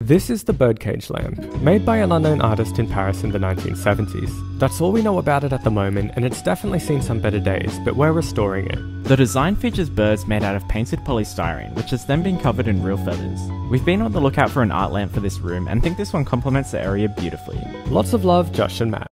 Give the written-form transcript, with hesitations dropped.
This is the birdcage lamp, made by an unknown artist in Paris in the 1970s. That's all we know about it at the moment, and it's definitely seen some better days, but we're restoring it. The design features birds made out of painted polystyrene, which has then been covered in real feathers. We've been on the lookout for an art lamp for this room and think this one complements the area beautifully. Lots of love, Josh and Matt.